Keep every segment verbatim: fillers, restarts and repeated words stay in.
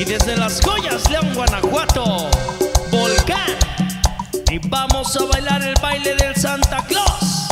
Y desde Las Joyas, León, Guanajuato, Volcán. Y vamos a bailar el baile del Santa Claus.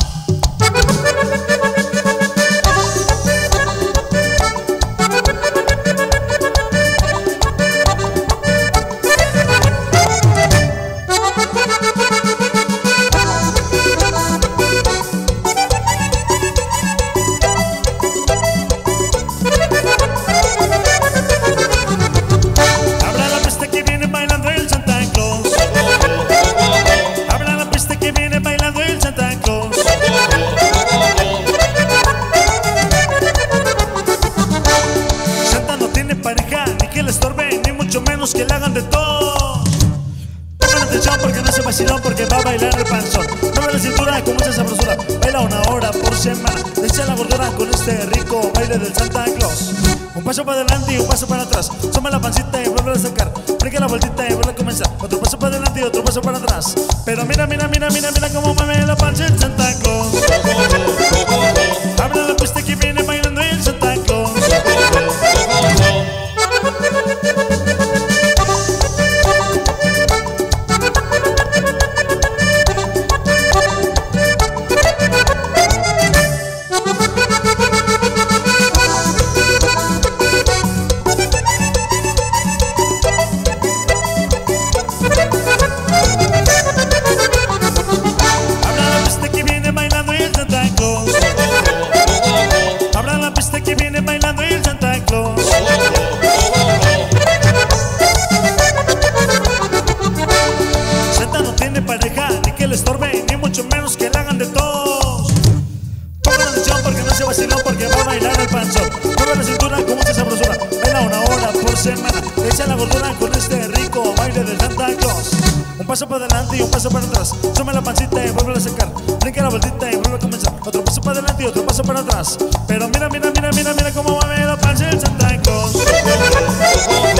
Que le hagan de todo. Pongan atención porque no se vaciló, porque va a bailar el panzón. Mueve la cintura con mucha sabrosura, baila una hora por semana. Echa la gordura con este rico baile del Santa Claus. Un paso para adelante y un paso para atrás. Suma la pancita y vuelve a sacar. Brinca la vueltita y vuelve a comenzar. Otro paso para adelante y otro paso para atrás. Pero mira, mira, mira, mira, mira cómo mueve la panza el Santa Claus. Habla la pista que viene bailando el Santa Claus. Porque va a bailar el panzón. Mueve la cintura con mucha sabrosura, baila una hora por semana. Echa la gordura con este rico baile del Santa Claus. Un paso para adelante y un paso para atrás. Suma la pancita y vuelve a sacar. Brinca la vueltita y vuelve a comenzar. Otro paso para adelante y otro paso para atrás. Pero mira, mira, mira, mira, mira cómo mueve la panza el Santa Claus.